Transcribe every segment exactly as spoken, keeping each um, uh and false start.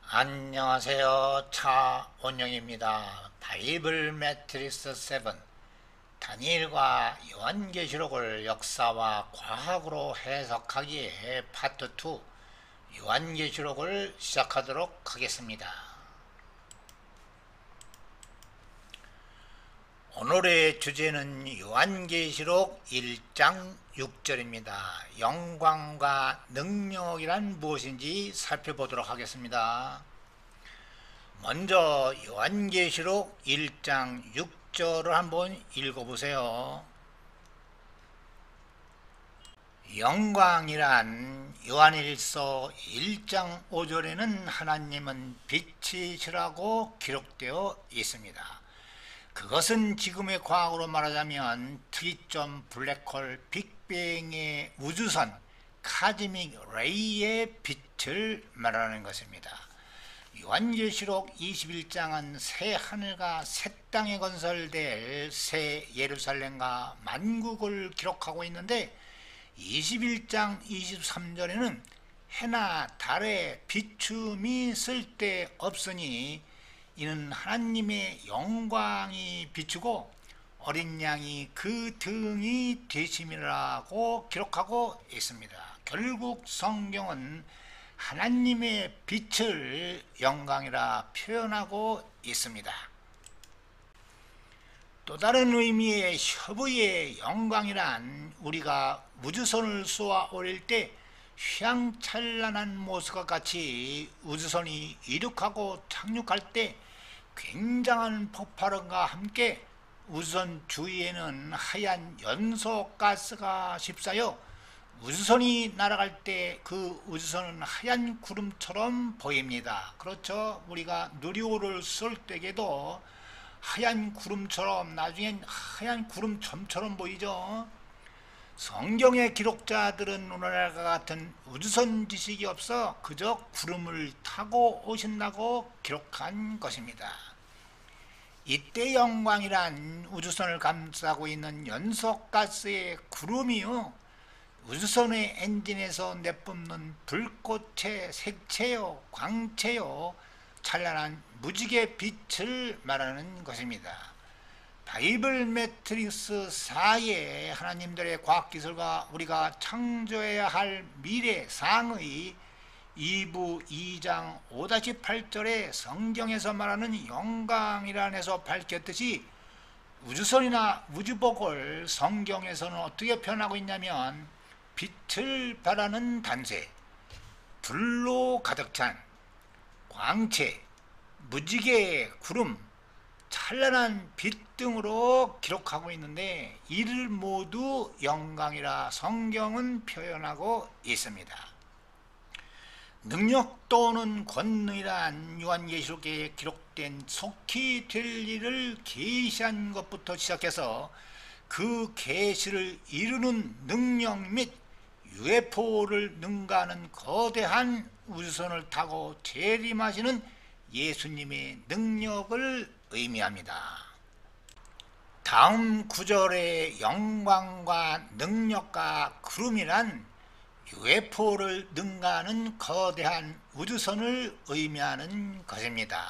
안녕하세요. 차원영입니다. 바이블 매트릭스 칠 다니엘과 요한계시록을 역사와 과학으로 해석하기의 파트 이 요한계시록을 시작하도록 하겠습니다. 오늘의 주제는 요한계시록 일 장 육 절입니다. 영광과 능력이란 무엇인지 살펴보도록 하겠습니다. 먼저 요한계시록 일 장 육 절을 한번 읽어보세요. 영광이란 요한일서 일 장 오 절에는 하나님은 빛이시라고 기록되어 있습니다. 그것은 지금의 과학으로 말하자면 특이점 블랙홀 빅뱅의 우주선 카즈믹 레이의 빛을 말하는 것입니다. 요한계시록 이십일 장은 새 하늘과 새 땅에 건설될 새 예루살렘과 만국을 기록하고 있는데 이십일 장 이십삼 절에는 해나 달의 비춤이 쓸데없으니 이는 하나님의 영광이 비추고 어린 양이 그 등이 되심이라고 기록하고 있습니다. 결국 성경은 하나님의 빛을 영광이라 표현하고 있습니다. 또 다른 의미의 협의의 영광이란 우리가 우주선을 쏘아 올릴 때 휘황찬란한 모습과 같이 우주선이 이륙하고 착륙할 때 굉장한 폭발음과 함께 우주선 주위에는 하얀 연소가스가 휩싸여 우주선이 날아갈 때 그 우주선은 하얀 구름처럼 보입니다. 그렇죠? 우리가 누리호를 쏠 때에도 하얀 구름처럼 나중엔 하얀 구름점처럼 보이죠? 성경의 기록자들은 오늘날과 같은 우주선 지식이 없어 그저 구름을 타고 오신다고 기록한 것입니다. 이때 영광이란 우주선을 감싸고 있는 연소가스의 구름이요, 우주선의 엔진에서 내뿜는 불꽃의 색채요, 광채요, 찬란한 무지개 빛을 말하는 것입니다. 바이블 매트릭스 사의 하나님들의 과학기술과 우리가 창조해야 할 미래상의 이 부 이 장 오 팔 절에 성경에서 말하는 영광이란에서 밝혔듯이 우주선이나 우주복을 성경에서는 어떻게 표현하고 있냐면 빛을 발하는 단세, 불로 가득 찬 광채, 무지개 구름, 찬란한 빛 등으로 기록하고 있는데 이를 모두 영광이라 성경은 표현하고 있습니다. 능력 또는 권능이란 요한계시록에 기록된 속히 될 일을 계시한 것부터 시작해서 그 계시를 이루는 능력 및 유에프오를 능가하는 거대한 우주선을 타고 재림하시는 예수님의 능력을 의미합니다. 다음 구절의 영광과 능력과 구름이란 유에프오를 능가하는 거대한 우주선을 의미하는 것입니다.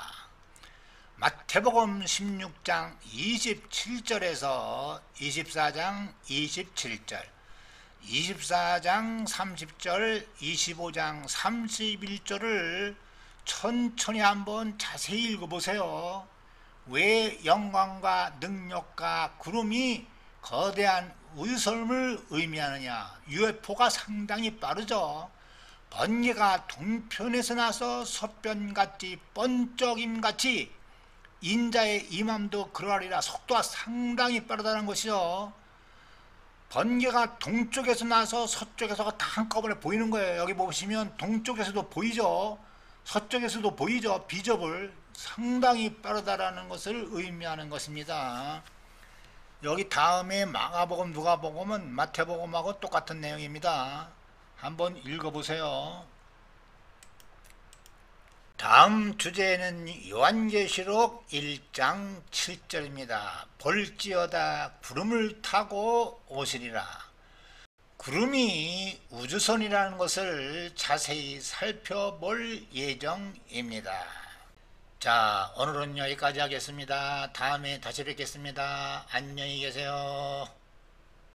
마태복음 십육 장 이십칠 절에서 이십사 장 이십칠 절, 이십사 장 삼십 절, 이십오 장 삼십일 절을 천천히 한번 자세히 읽어보세요. 왜 영광과 능력과 구름이 거대한 우주선을 의미하느냐? 유에프오가 상당히 빠르죠. 번개가 동편에서 나서 서편같이 번쩍임같이 인자의 임함도 그러하리라. 속도가 상당히 빠르다는 것이죠. 번개가 동쪽에서 나서 서쪽에서가 다 한꺼번에 보이는 거예요. 여기 보시면 동쪽에서도 보이죠. 서쪽에서도 보이죠. 비접을 상당히 빠르다라는 것을 의미하는 것입니다. 여기 다음에 마가복음, 누가복음은 마태복음하고 똑같은 내용입니다. 한번 읽어보세요. 다음 주제는 요한계시록 일 장 칠 절입니다. 볼지어다 구름을 타고 오시리라. 구름이 우주선이라는 것을 자세히 살펴볼 예정입니다. 자, 오늘은 여기까지 하겠습니다. 다음에 다시 뵙겠습니다. 안녕히 계세요.